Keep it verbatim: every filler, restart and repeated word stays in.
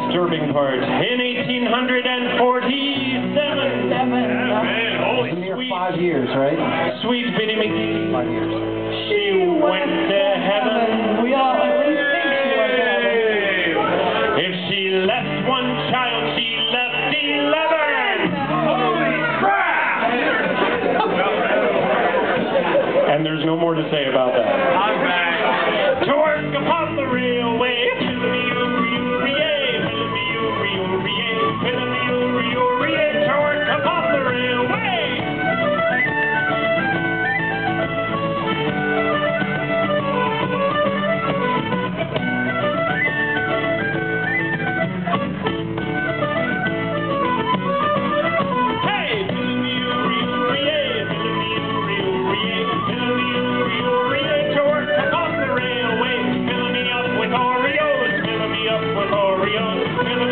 disturbing part. In eighteen forty-seven, Man, holy Near sweet, five years, right? sweet Biddy McGee, Five years. she went to heaven. We all at least think she went to heaven. If she left one child, she left eleven. Holy crap! And there's no more to say about that. I'm back. To work upon the railway, Fillimiooriay, Fillimiooriay, Fillimiooriay, to work upon the railway. Hey, Fillimiooriay, Fillimiooriay, Fillimiooriay, to work upon the railway. Fill me up with Oreos, fill me up with Oreos, fill